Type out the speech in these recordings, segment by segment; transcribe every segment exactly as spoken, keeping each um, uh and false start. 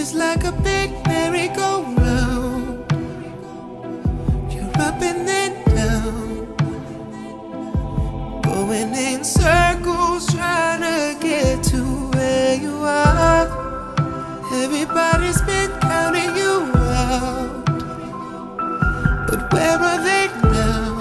is like a big merry-go-round. You're up and then down, going in circles trying to get to where you are. Everybody's been counting you out, but where are they now?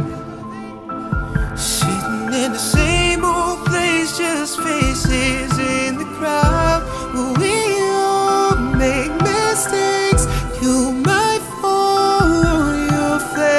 Sitting in the same old place, just faces in the crowd. We all make mistakes, you might fall on your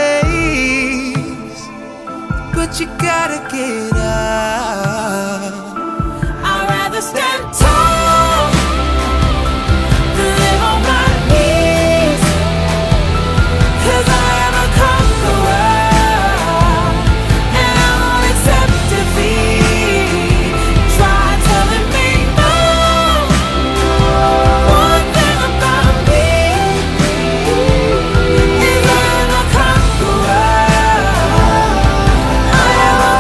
face, but you gotta get out. I'd rather stand tall than live on my knees, 'cause I am a conqueror, and I won't accept defeat. Try telling me no. One thing about me is I am a conqueror. I am a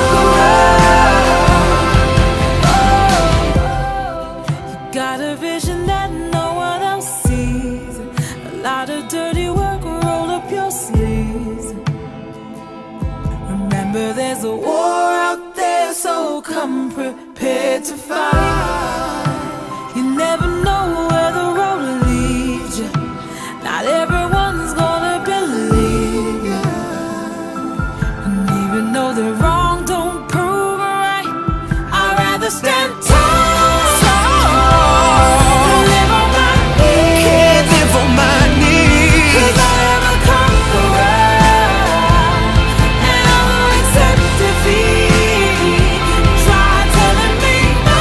conqueror. You got a vision that no one else sees. A lot of dirty work, roll up your sleeves. Remember, there's a war out there, so come prepared to fight. You never know where the road leads you. Not everyone's gonna believe you, and even though they're wrong, don't prove it right. I'd rather stand tall than live on my knees. Can't live on my 'Cause I knees. am a conqueror, and I won't accept defeat. Try telling me no.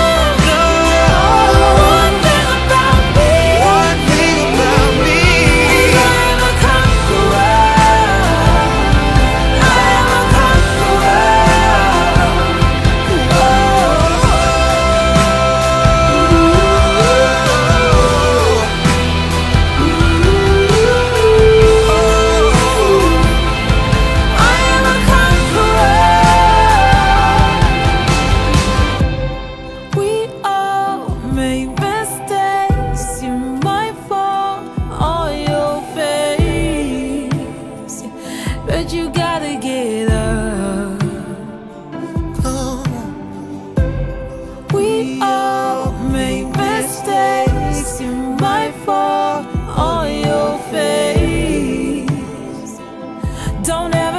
One thing about me One thing about me, is I am a conqueror. I am a I am a conqueror. We all make mistakes. You might fall on your face, but you gotta get up. We all make mistakes. You might fall on your face. Don't ever